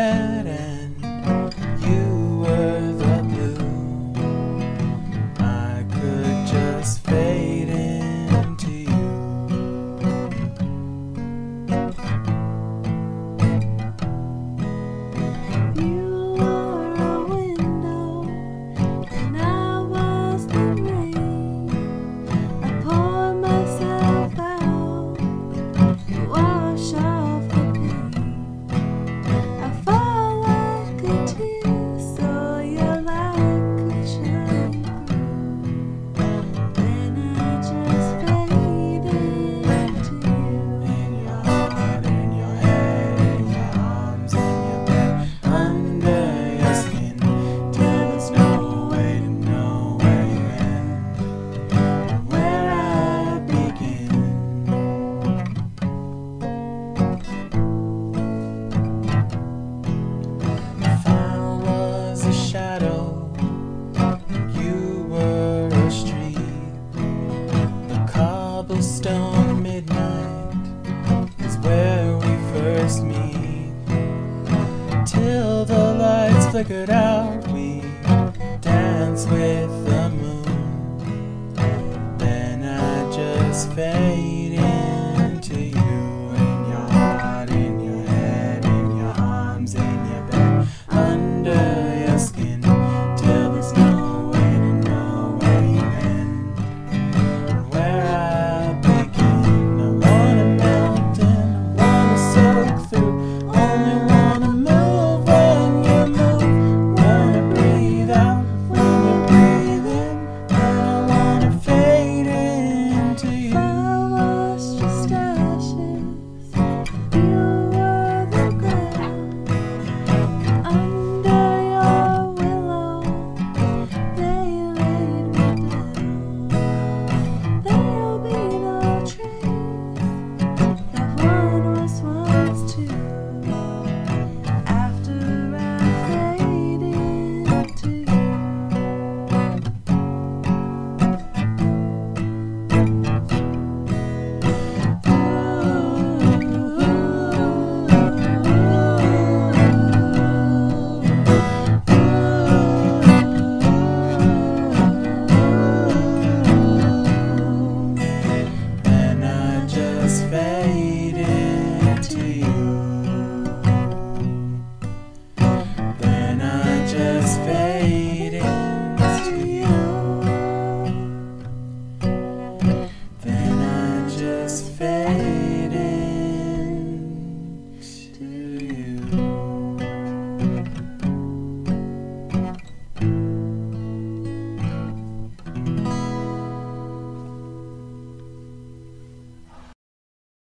red and you were the blue. I could just fade into you. You were a window and I was the rain. I poured myself out to wash off the pain. I fall like a tear so your light could shine through. Then I just fade into you. In your heart, in your head, in your arms, in your bed, under your skin, till there's no way to know where you end and where I begin. If I was a shadow and you were a street, the cobblestone midnight is where we first meet. Till the lights flickered out, we dance with the moon. Then I just fade into you. In your heart, in your head, in your arms, in your bed, under your skin, till there's no way to know where you end and where I begin. I wanna melt and I wanna soak through, only wanna move when you move, wanna breathe out when you breathe in, and I wanna fade into If you. I was just ashes, you were the ground. Under your willow, they laid me down. There'll be no trace of one was once two after I fade into you. Then I just fade